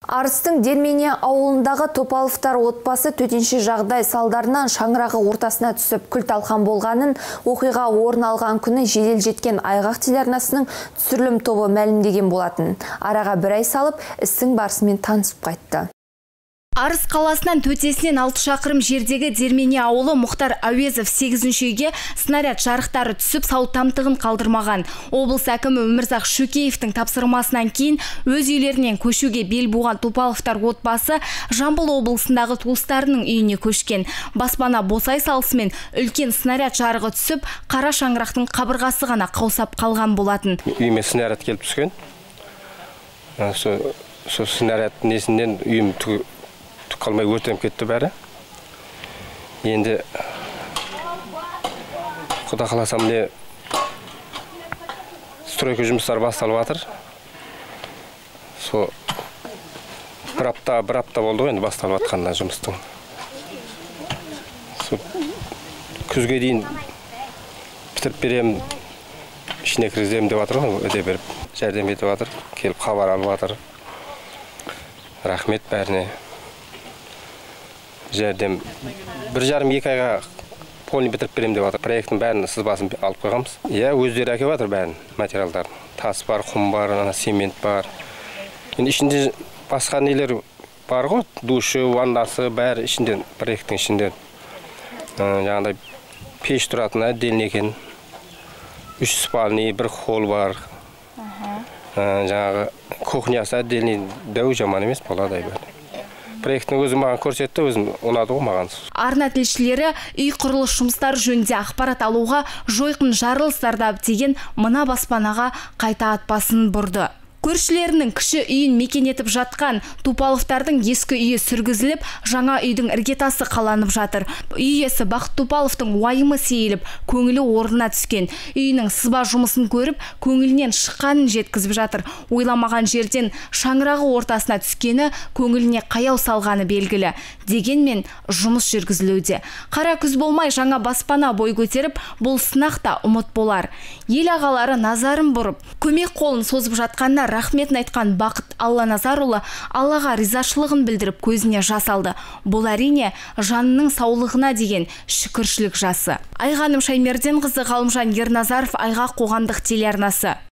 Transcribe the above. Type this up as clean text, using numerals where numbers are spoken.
Арыстың Дермене ауылындағы Топаловтар отбасы төтенше жағдай салдарынан шаңырағы ортасына түсіп күл талқан болғанын оқиға орын алған күні жедел жеткен Айғақ телеарнасының түсірілім тобы мәлімдеген болатын. Араға бір ай салып, істің барысымен танысып қайтты. Арыс қаласынан төтесінен 6 шақырым жердегі Дермене ауылы Мұхтар Әуезов 8-ші үйге снаряд жарықтары түсіп сау тамтығын қалдырмаған. Облыс әкімі Өмірзақ Шөкеевтің тапсырмасынан кейін өз үйлерінен көшуге бел буған Топаловтар отбасы Жамбыл облысындағы туыстарының үйіне көшкен. Баспана босай салысымен үлкен снаряд жарығы түсіп, қара шаңырақтың қабырғасы ғана қаусап қалған болатын. Үйіме снаряд келіп түскен. Сол снаряд несінен үйім қалмай өртеніп кетті бәрі. Енді Құда қаласа міне стройка жұмыстары басталып жатыр. Сол бір апта болды ғой енді басталып жатқанына жұмыстың. Күзге дейін бітіріп берем, ішіне кіргізем деп жатыр ғой, өте беріп жәрдем етіп жатыр, келіп хабар алып жатыр. Рахмет бәріне. Жәрдем 1,5-2 айға полный бітіріп берем деп жатыр. Проекттің бәрін сызбасын алып қойғанбыз. Өздері әкеп жатыр бәрін, материалдар. Тас бар, құм бар, цемент бар. Енді ішінде басқа нелер бар ғой, душы, вандасы бәрі ішінде, проекттің ішінде. Жаңағыдай пеш тұратын отдельный екен. 3 спальный, 1 холл бар. Жаңағы кухнясы отдельный, дәу жаман емес болады бәрі. Проекттің өзі маған көрсетті, өзім ұнады ғой маған. Арна тілшілері үй құрылыс жұмыстары жөнінде ақпарат алуға жойқын жарылыс зардабы тиген мына баспанаға қайта ат басын бұрды. Көршілерінің кіші үйін мекен етіп жатқан Топаловтардың ескі үйі сүргізіліп, жаңа үйдің іргетасы қаланып жатыр. Үй иесі Бақыт Топаловтың уайымы сейіліп, көңілі орнына түскен. Үйінің сызба жұмысын көріп, көңілінен шыққанын жеткізіп жатыр. Ойламаған жерден шаңырағы ортасына түскені көңіліне қаяу салғаны белгілі. Дегенмен жұмыс жүргізілуде. Қара күз болмай жаңа баспана бой көтеріп, бұл сынақ та ұмыт болар. Ел ағалары назарын бұрып, көмек қолын созып жатқанына рахметін айтқан Бақыт Алланазарұлы Аллаға ризашылығын білдіріп көзіне жас алды. Бұл әрине жанының саулығына деген шүкіршілік жасы. Айғаным Шаймерден қызы, Ғалымжан Ерназаров, Айғақ қоғамдық телеарнасы.